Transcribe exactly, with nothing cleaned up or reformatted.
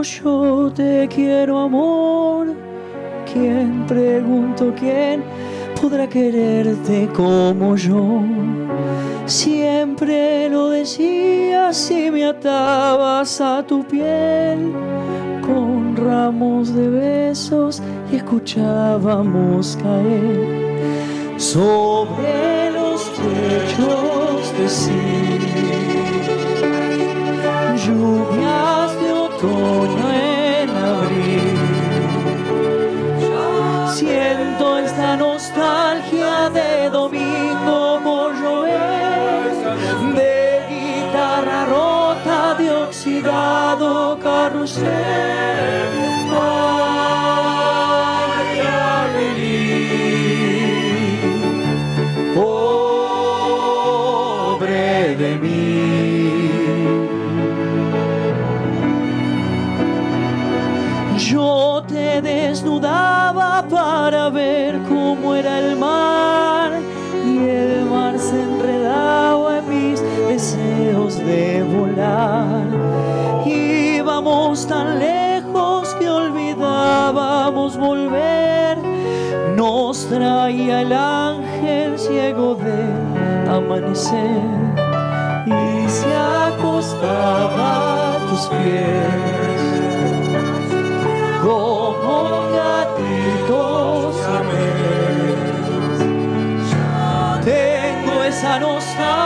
como yo te quiero, amor. ¿Quién, pregunto, quién podrá quererte como yo? Siempre lo decías y me atabas a tu piel con ramos de besos y escuchábamos caer sobre los techos de zinc lluvias de otoño en abril. Siento esta nostalgia de domingo por llover, de guitarra rota, de oxidado carrusel. Ay, Amelie, pobre de mí. Yo te desnudaba para ver cómo era el mar, y el mar se enredaba en mis deseos de volar. Íbamos tan lejos que olvidábamos volver. Nos traía el ángel ciego del amanecer y se acostaba a tus pies como gatitos. Tengo esa nostalgia